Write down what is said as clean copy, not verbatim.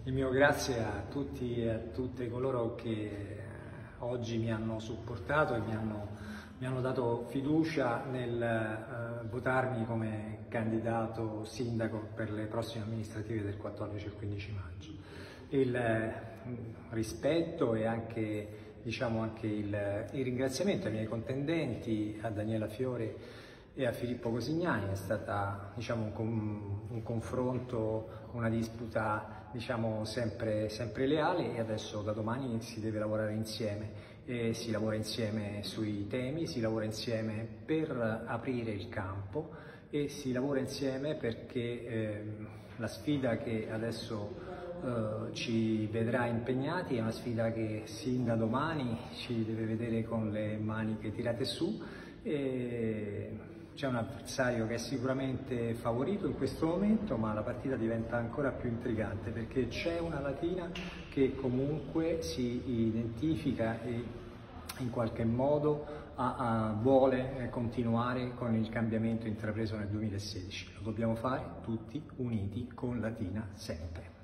Il mio grazie a tutti e a tutte coloro che oggi mi hanno supportato e mi hanno dato fiducia nel votarmi come candidato sindaco per le prossime amministrative del 14 e 15 maggio. Il rispetto e anche il ringraziamento ai miei contendenti, a Daniela Fiore e a Filippo Cosignani. È stata un confronto, una disputa sempre leale, e adesso da domani si deve lavorare insieme, e si lavora insieme sui temi, si lavora insieme per aprire il campo e si lavora insieme perché la sfida che adesso ci vedrà impegnati è una sfida che sin da domani ci deve vedere con le maniche tirate su. C'è un avversario che è sicuramente favorito in questo momento, ma la partita diventa ancora più intrigante perché c'è una Latina che comunque si identifica e in qualche modo vuole continuare con il cambiamento intrapreso nel 2016. Lo dobbiamo fare tutti uniti con Latina sempre.